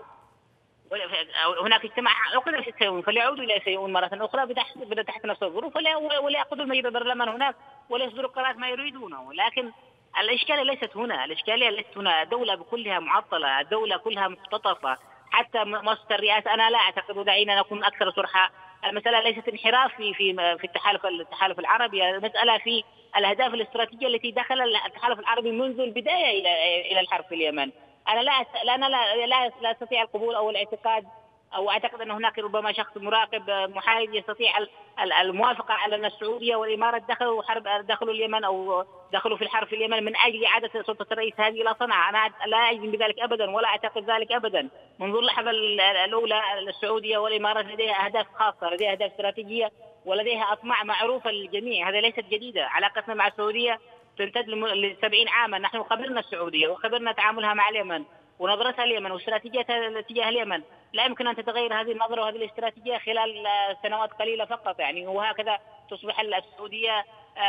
S5: هناك اجتماع عقد في سيئون فليعودوا الى سيئون مره اخرى تحت نفس الظروف، ولا يعقدوا المجلس البرلمان هناك ولا يصدروا قرارات ما يريدونه. لكن الاشكاليه ليست هنا، الاشكاليه ليست هنا، الدوله بكلها معطله، الدوله كلها مختطفه، حتى مؤسسه الرئاسه انا لا اعتقد، ودعينا نكون اكثر صرحه، المساله ليست انحراف في في في التحالف التحالف العربي، المساله في الاهداف الاستراتيجيه التي دخل التحالف العربي منذ البدايه الى الى الحرب في اليمن. أنا لا أنا لا لا لا أستطيع القبول أو الاعتقاد أو أعتقد أن هناك ربما شخص مراقب محايد يستطيع الموافقة على أن السعودية والإمارة دخلوا حرب دخلوا اليمن أو دخلوا في الحرب في اليمن من أجل إعادة سلطة الرئيس هذه إلى صنعاء. أنا لا أجزم بذلك أبدا ولا أعتقد ذلك أبدا. منذ اللحظة الأولى السعودية والإمارات لديها أهداف خاصة، لديها أهداف استراتيجية ولديها أطماع معروفة للجميع، هذا ليست جديدة. علاقتنا مع السعودية تمتد لسبعين عاما، نحن خبرنا السعودية وخبرنا تعاملها مع اليمن ونظرتها اليمن واستراتيجيتها تجاه اليمن، لا يمكن أن تتغير هذه النظرة وهذه الاستراتيجية خلال سنوات قليلة فقط، يعني وهكذا تصبح السعودية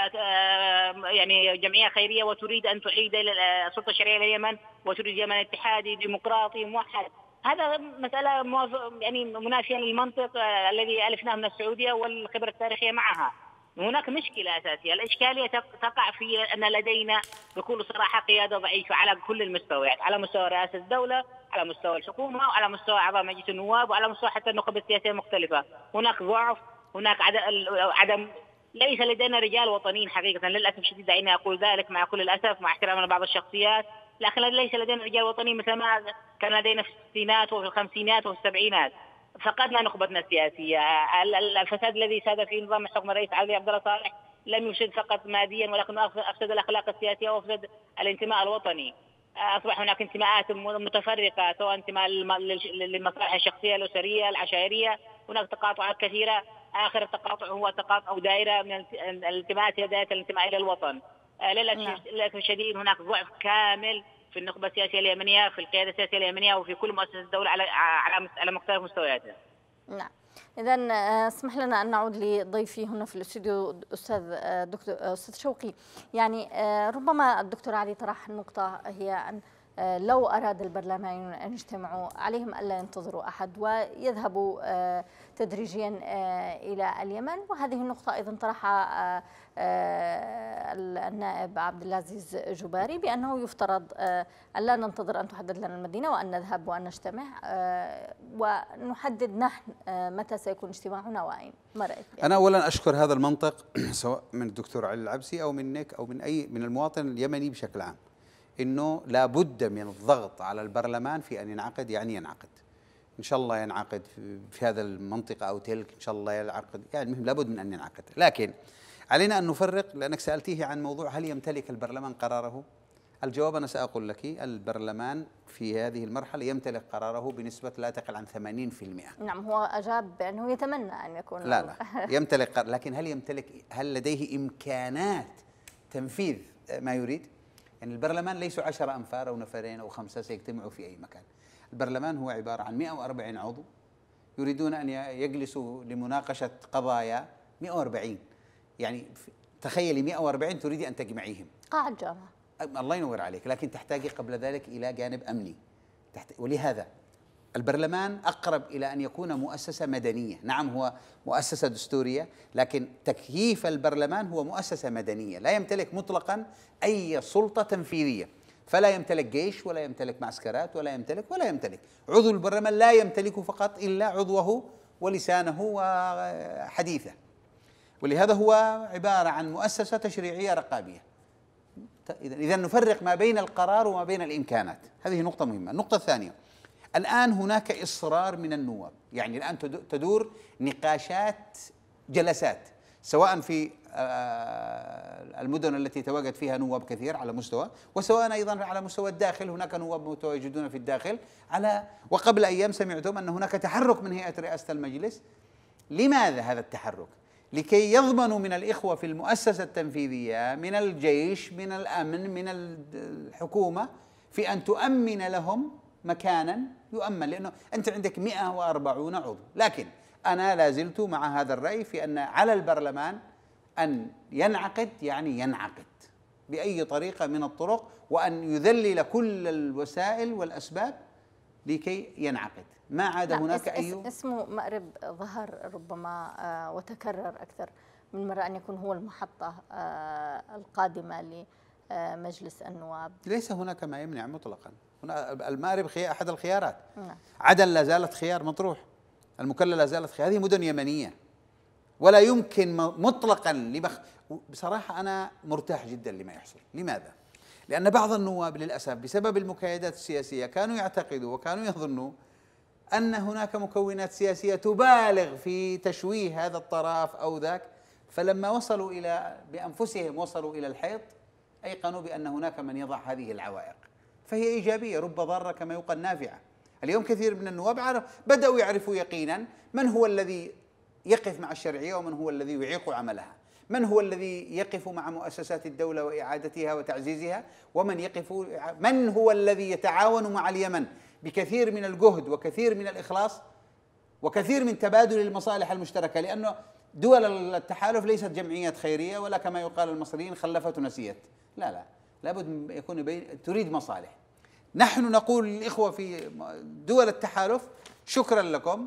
S5: يعني جمعية خيرية وتريد أن تعيد السلطة الشرعية لليمن وتريد يمن اتحادي ديمقراطي موحد. هذا مسألة يعني منافية للمنطق الذي ألفناه من السعودية والخبرة التاريخية معها. هناك مشكلة أساسية، الإشكالية تقع في أن لدينا بكل صراحة قيادة ضعيفة على كل المستويات، على مستوى رئاسة الدولة، على مستوى الحكومة، وعلى مستوى أعضاء مجلس النواب، وعلى مستوى حتى النخب السياسية المختلفة. هناك ضعف، هناك عدم، ليس لدينا رجال وطنيين حقيقة، للأسف الشديد دعيني أقول ذلك مع كل الأسف مع احترامنا لبعض الشخصيات، لكن ليس لدينا رجال وطنيين مثل ما كان لدينا في الستينات وفي الخمسينات وفي السبعينات. فقدنا نخبتنا السياسية. الفساد الذي ساد في نظام حكم الرئيس علي عبد الله صالح لم يفسد فقط ماديا ولكن أفسد الأخلاق السياسية وأفسد الانتماء الوطني. أصبح هناك انتماءات متفرقة، سواء انتماء للمصالح الشخصية الأسرية العشائرية، هناك تقاطعات كثيرة. آخر التقاطع هو تقاطع أو دائرة من الانتماءات إلى دائرة الانتماء إلى الوطن. للأسف الشديد هناك ضعف كامل في النخبة السياسية اليمنية، في القيادة السياسية اليمنية، وفي كل مؤسسة الدولة على على على مختلف مستوياتها.
S1: نعم. إذا اسمح لنا أن نعود لضيفي هنا في الاستوديو أستاذ دكتور أستاذ شوقي. يعني ربما الدكتور علي طرح النقطة هي أن لو أراد البرلمانيون أن يجتمعوا عليهم ألا ينتظروا أحد ويذهبوا تدريجيا إلى اليمن، وهذه النقطة أيضا طرحها النائب عبد العزيز جباري بأنه يفترض أن لا ننتظر أن تحدد لنا المدينة وأن نذهب وأن نجتمع ونحدد نحن متى سيكون اجتماعنا وأين. ما رأيك؟
S4: أنا أولا أشكر هذا المنطق سواء من الدكتور علي العبسي أو منك أو من أي من المواطن اليمني بشكل عام، إنه لابد من الضغط على البرلمان في أن ينعقد، يعني ينعقد إن شاء الله ينعقد في هذا المنطقة أو تلك، إن شاء الله ينعقد، يعني المهم لابد من أن ينعقد. لكن علينا أن نفرق، لأنك سألتيه عن موضوع هل يمتلك البرلمان قراره؟ الجواب أنا سأقول لك، البرلمان في هذه المرحلة يمتلك قراره بنسبة لا تقل عن ثمانين بالمئة.
S1: نعم، هو أجاب بأنه يتمنى أن يكون
S4: لا لا يمتلك، لكن هل يمتلك، هل لديه إمكانات تنفيذ ما يريد؟ يعني البرلمان ليسوا عشرة أنفار أو نفرين أو خمسة سيجتمعوا في أي مكان. البرلمان هو عبارة عن مئة وأربعين عضو يريدون أن يجلسوا لمناقشة قضايا مئة وأربعين، يعني تخيلي مئة وأربعين تريدي أن تجمعيهم.
S1: قاعة جامعة
S4: الله ينور عليك، لكن تحتاج قبل ذلك إلى جانب أمني. ولهذا البرلمان أقرب إلى أن يكون مؤسسة مدنية. نعم هو مؤسسة دستورية، لكن تكييف البرلمان هو مؤسسة مدنية، لا يمتلك مطلقا أي سلطة تنفيذية، فلا يمتلك جيش ولا يمتلك معسكرات ولا يمتلك ولا يمتلك عضو البرلمان لا يمتلك فقط إلا عضوه ولسانه وحديثه، ولهذا هو عبارة عن مؤسسة تشريعية رقابية. إذا نفرق ما بين القرار وما بين الإمكانات، هذه نقطة مهمة. النقطة الثانية، الآن هناك إصرار من النواب، يعني الآن تدور نقاشات جلسات سواء في المدن التي تواجد فيها نواب كثير على مستوى، وسواء أيضا على مستوى الداخل، هناك نواب متواجدون في الداخل على. وقبل أيام سمعتم أن هناك تحرك من هيئة رئاسة المجلس. لماذا هذا التحرك؟ لكي يضمنوا من الإخوة في المؤسسة التنفيذية، من الجيش، من الأمن، من الحكومة، في أن تؤمن لهم مكانا يؤمن، لأنه أنت عندك مئة وأربعين عضو. لكن أنا لازلت مع هذا الرأي في أن على البرلمان أن ينعقد، يعني ينعقد بأي طريقة من الطرق، وأن يذلل كل الوسائل والأسباب لكي ينعقد. ما عاد هناك أي
S1: اسمه مأرب ظهر ربما وتكرر أكثر من مرة أن يكون هو المحطة القادمة لمجلس النواب.
S4: ليس هناك ما يمنع مطلقا. هنا المأرب أحد الخيارات. نعم. عدن لا زالت خيار مطروح، المكلا لا زالت خيار، هذه مدن يمنية ولا يمكن مطلقا لبخ... بصراحة أنا مرتاح جدا لما يحصل. لماذا؟ لأن بعض النواب للأسف بسبب المكايدات السياسية كانوا يعتقدوا وكانوا يظنوا أن هناك مكونات سياسية تبالغ في تشويه هذا الطرف أو ذاك، فلما وصلوا إلى بأنفسهم وصلوا إلى الحيط أيقنوا بأن هناك من يضع هذه العوائق، فهي إيجابية رب ضارة كما يقال نافعة. اليوم كثير من النواب بدأوا يعرفوا يقينا من هو الذي يقف مع الشرعية ومن هو الذي يعيق عملها، من هو الذي يقف مع مؤسسات الدولة وإعادتها وتعزيزها، ومن يقف من هو الذي يتعاون مع اليمن بكثير من الجهد وكثير من الإخلاص وكثير من تبادل المصالح المشتركة، لأنه دول التحالف ليست جمعيات خيرية ولا كما يقال المصريين خلفت ونسيت، لا لا، لابد يكون بين تريد مصالح. نحن نقول للإخوة في دول التحالف شكرا لكم،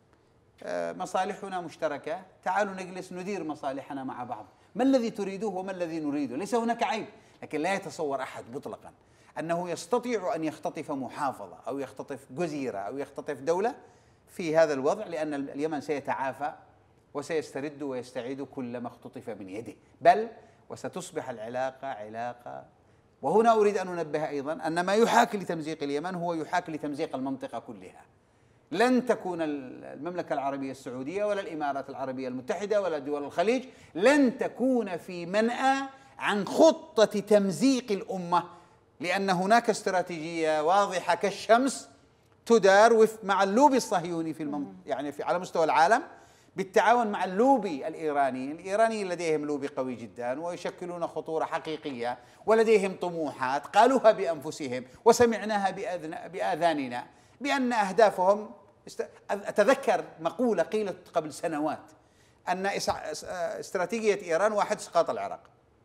S4: مصالحنا مشتركة، تعالوا نجلس ندير مصالحنا مع بعض، ما الذي تريدوه وما الذي نريده، ليس هناك عيب. لكن لا يتصور أحد مطلقا أنه يستطيع أن يختطف محافظة أو يختطف جزيرة أو يختطف دولة في هذا الوضع، لأن اليمن سيتعافى وسيسترد ويستعيد كل ما اختطف من يده، بل وستصبح العلاقة علاقة. وهنا أريد أن أنبه أيضا أن ما يحاك لتمزيق اليمن هو يحاك لتمزيق المنطقة كلها. لن تكون المملكة العربية السعودية ولا الإمارات العربية المتحدة ولا دول الخليج لن تكون في منأى عن خطة تمزيق الأمة، لأن هناك استراتيجية واضحة كالشمس تدار وفق مع اللوبي الصهيوني في المنطقة، يعني في على مستوى العالم، بالتعاون مع اللوبي الإيراني. الإيراني لديهم لوبي قوي جدا ويشكلون خطورة حقيقية ولديهم طموحات قالوها بأنفسهم وسمعناها بآذاننا بأن أهدافهم. أتذكر مقولة قيلت قبل سنوات أن استراتيجية إيران واحد إسقاط العراق،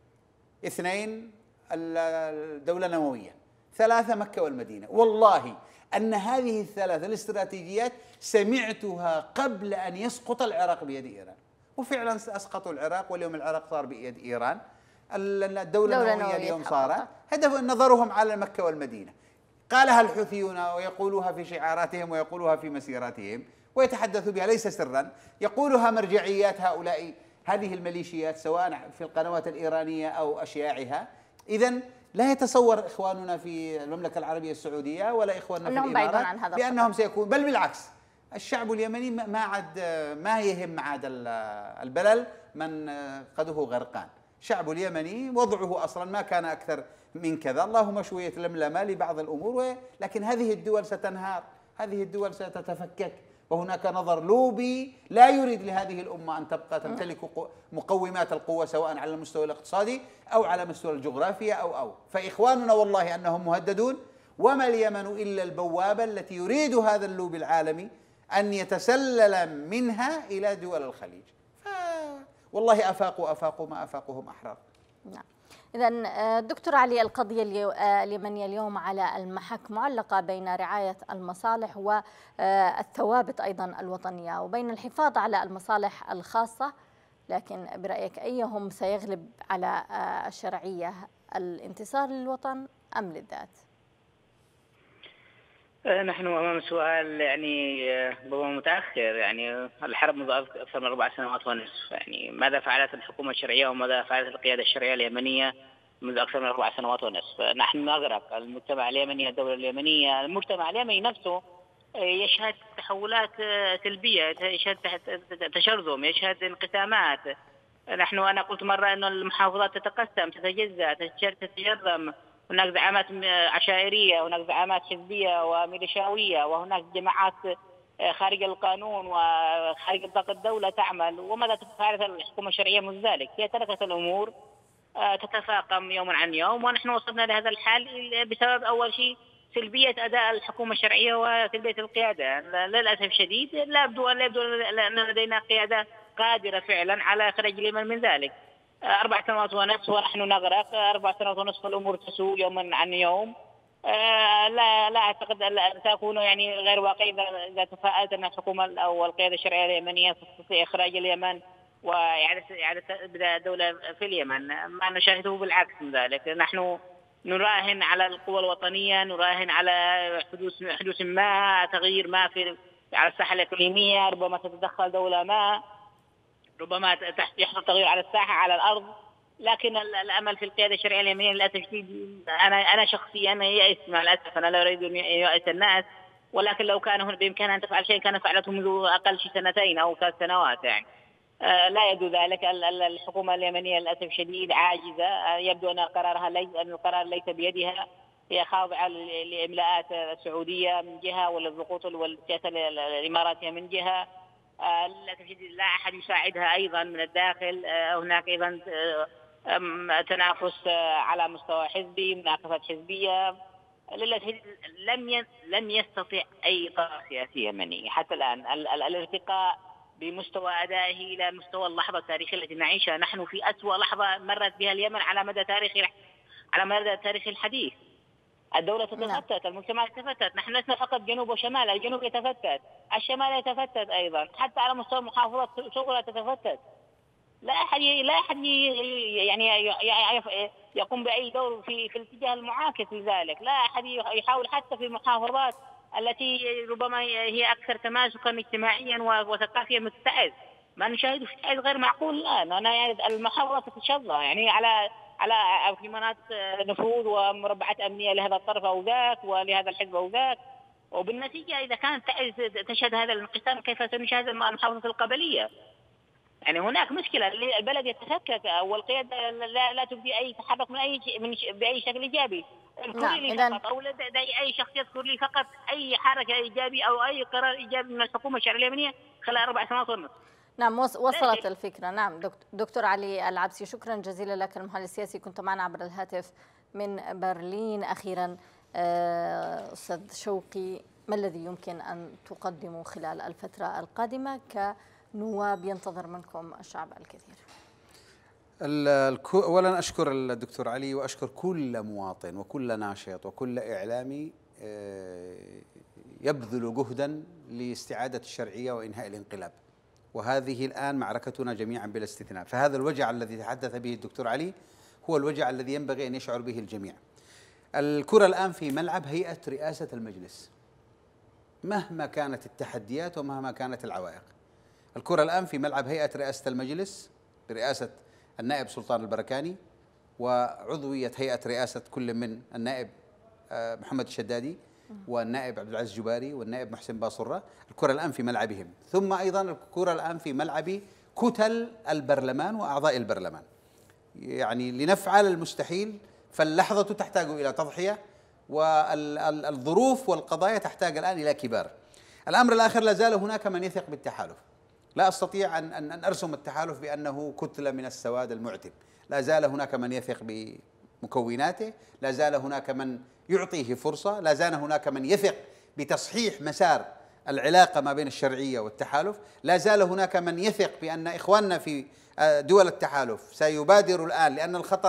S4: اثنين الدولة النووية، ثلاثة مكة والمدينة. والله أن هذه الثلاث الاستراتيجيات سمعتها قبل أن يسقط العراق بيد إيران، وفعلا أسقطوا العراق واليوم العراق صار بيد إيران. الدولة النووية اليوم صارت هدف نظرهم على مكة والمدينة، قالها الحوثيون ويقولوها في شعاراتهم ويقولوها في مسيراتهم ويتحدثوا بها ليس سرا، يقولها مرجعيات هؤلاء هذه الميليشيات سواء في القنوات الإيرانية أو أشياعها. إذن لا يتصور إخواننا في المملكة العربية السعودية ولا إخواننا في الإمارات بأنهم سيكون، بل بالعكس الشعب اليمني ما عاد ما يهم عاد البلل من قده غرقان. الشعب اليمني وضعه أصلا ما كان أكثر من كذا، اللهم شوية لملمة لبعض الأمور، لكن هذه الدول ستنهار، هذه الدول ستتفكك، وهناك نظر لوبي لا يريد لهذه الأمة أن تبقى تمتلك مقومات القوة سواء على المستوى الاقتصادي أو على مستوى الجغرافيا أو أو فإخواننا والله أنهم مهددون، وما اليمن إلا البوابة التي يريد هذا اللوبي العالمي أن يتسلل منها إلى دول الخليج. والله أفاقوا أفاقوا ما أفاقهم أحرار.
S1: نعم. إذا دكتور علي، القضية اليمنية اليوم على المحك معلقة بين رعاية المصالح والثوابت أيضا الوطنية وبين الحفاظ على المصالح الخاصة، لكن برأيك أيهم سيغلب على الشرعية، الانتصار للوطن أم للذات؟
S5: نحن أمام سؤال يعني ربما متأخر. يعني الحرب منذ أكثر من أربع سنوات ونصف، يعني ماذا فعلت الحكومة الشرعية وماذا فعلت القيادة الشرعية اليمنية منذ أكثر من أربع سنوات ونصف؟ نحن نغرق، المجتمع اليمني، الدولة اليمنية، المجتمع اليمني نفسه يشهد تحولات سلبية، يشهد تشرذم، يشهد انقسامات. نحن أنا قلت مرة أن المحافظات تتقسم، تتجزأ، تتجرم، هناك زعامات عشائرية، هناك زعامات حزبية وميليشياوية، وهناك جماعات خارج القانون وخارج نطاق الدولة تعمل. وماذا تفعل الحكومة الشرعية من ذلك؟ هي تركت الأمور تتفاقم يوما عن يوم، ونحن وصلنا لهذا الحال بسبب أول شيء سلبية أداء الحكومة الشرعية وسلبية القيادة. للأسف الشديد لا يبدو لا يبدو أن لدينا قيادة قادرة فعلا على إخراج اليمن من ذلك. أربع سنوات ونصف ونحن نغرق، أربع سنوات ونصف الأمور تسوء يوما عن يوم. لا لا أعتقد أن تكون يعني غير واقعي إذا تفاءلت أن الحكومة أو القيادة الشرعية اليمنية تستطيع إخراج اليمن وإعادة إعادة بدء الدولة في اليمن. ما نشاهده بالعكس من ذلك. نحن نراهن على القوى الوطنية، نراهن على حدوث حدوث ما تغيير ما في على الساحة الإقليمية، ربما تتدخل دولة ما، ربما يحصل تغيير على الساحة على الأرض. لكن الأمل في القيادة الشرعية اليمنية للأسف الشديد، أنا أنا شخصيا يأس مع الأسف، أنا لا أريد أن يأس الناس، ولكن لو كان هنا بإمكانها أن تفعل شيء كان فعلته منذ أقل شيء سنتين أو ثلاث سنوات. يعني لا يبدو ذلك. الحكومة اليمنية للأسف الشديد عاجزة، يبدو أن قرارها ليس أن القرار ليس بيدها، هي خاضعة لإملاءات السعودية من جهة والضغوط والسياسة الإماراتية من جهة. للأسف الشديد لا أحد يساعدها أيضا من الداخل. هناك أيضا تنافس على مستوى حزبي، مناقصات حزبية. للأسف لم لم يستطيع أي طرف سياسي يمني حتى الآن الارتقاء بمستوى أدائه إلى مستوى اللحظة التاريخية التي نعيشها. نحن في أسوأ لحظة مرت بها اليمن على مدى تاريخ على مدى التاريخ الحديث. الدولة تتفتت، المجتمع يتفتت، نحن لسنا فقط جنوب وشمال، الجنوب يتفتت، الشمال يتفتت أيضا، حتى على مستوى المحافظات صغرى تتفتت. لا أحد لا أحد يعني يقوم بأي دور في في الاتجاه المعاكس لذلك. لا أحد يحاول حتى في المحافظات التي ربما هي أكثر تماسكا اجتماعيا وثقافيا متعز. ما نشاهده في تعز غير معقول الآن. أنا يعني المحافظات تتشظى يعني على على في مناطق نفوذ ومربعات أمنية لهذا الطرف أو ذاك ولهذا الحزب أو ذاك، وبالنتيجة إذا كانت تعز تشهد هذا الانقسام كيف سنشاهد المحافظة القبلية؟ يعني هناك مشكلة، البلد يتفكك والقيادة لا, لا تبدي أي تحرك من أي من بأي شكل إيجابي. اذكر لي فقط أو أي شخص يذكر لي فقط أي حركة إيجابي أو أي قرار إيجابي من الحكومة الشرعية اليمنية خلال أربع سنوات ونصف.
S1: نعم وصلت الفكرة. نعم دكتور علي العبسي، شكرا جزيلا لك، المحلل السياسي، كنت معنا عبر الهاتف من برلين. أخيرا أستاذ شوقي، ما الذي يمكن أن تقدموا خلال الفترة القادمة كنواب ينتظر منكم الشعب الكثير؟
S4: أولا أشكر الدكتور علي وأشكر كل مواطن وكل ناشط وكل إعلامي يبذل جهدا لاستعادة الشرعية وإنهاء الانقلاب، وهذه الآن معركتنا جميعا بلا استثناء. فهذا الوجع الذي تحدث به الدكتور علي هو الوجع الذي ينبغي أن يشعر به الجميع. الكرة الآن في ملعب هيئة رئاسة المجلس مهما كانت التحديات ومهما كانت العوائق. الكرة الآن في ملعب هيئة رئاسة المجلس برئاسة النائب سلطان البركاني وعضوية هيئة رئاسة كل من النائب محمد الشدادي والنائب عبد العزيز الجباري والنائب محسن باصرة. الكرة الآن في ملعبهم، ثم أيضا الكرة الآن في ملعب كتل البرلمان وأعضاء البرلمان. يعني لنفعل المستحيل فاللحظة تحتاج إلى تضحية، والظروف والقضايا تحتاج الآن إلى كبار. الأمر الآخر، لا زال هناك من يثق بالتحالف. لا أستطيع أن أن أرسم التحالف بأنه كتلة من السواد المعتم. لا زال هناك من يثق بمكوناته، لا زال هناك من يعطيه فرصة، لا زال هناك من يثق بتصحيح مسار العلاقة ما بين الشرعية والتحالف، لا زال هناك من يثق بأن إخواننا في دول التحالف سيبادروا الآن، لأن الخطر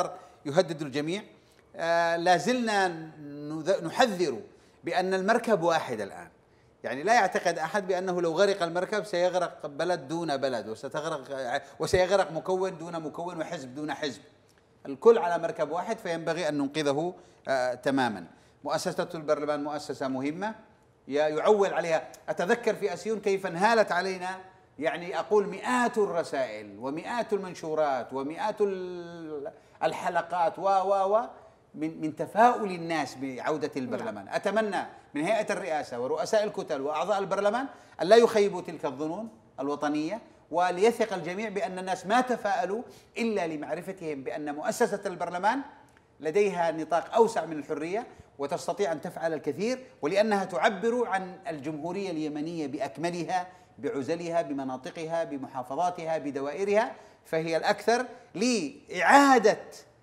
S4: يهدد الجميع. آه لا زلنا نحذر بأن المركب واحد الآن، يعني لا يعتقد أحد بأنه لو غرق المركب سيغرق بلد دون بلد، وستغرق وسيغرق مكون دون مكون وحزب دون حزب. الكل على مركب واحد، فينبغي أن ننقذه آه تماما. مؤسسة البرلمان مؤسسة مهمة يعول عليها. أتذكر في أسيون كيف انهالت علينا، يعني أقول مئات الرسائل ومئات المنشورات ومئات الحلقات و و و من من تفاؤل الناس بعودة البرلمان. أتمنى من هيئة الرئاسة ورؤساء الكتل وأعضاء البرلمان أن لا يخيبوا تلك الظنون الوطنية، وليثق الجميع بأن الناس ما تفاءلوا إلا لمعرفتهم بأن مؤسسة البرلمان لديها نطاق أوسع من الحرية وتستطيع أن تفعل الكثير، ولأنها تعبر عن الجمهورية اليمنية بأكملها، بعزلها، بمناطقها، بمحافظاتها، بدوائرها، فهي الأكثر لإعادة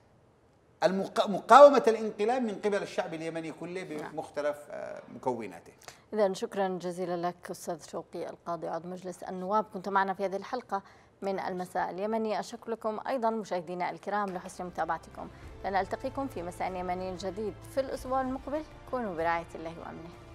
S4: مقاومة الانقلاب من قبل الشعب اليمني كله بمختلف مكوناته.
S1: إذن شكرا جزيلا لك أستاذ شوقي القاضي عضو مجلس النواب، كنت معنا في هذه الحلقة من المساء اليمني. أشكر لكم أيضا مشاهدينا الكرام لحسن متابعتكم، لنلتقيكم في مساء يمني جديد في الأسبوع المقبل. كونوا برعاية الله وأمنه.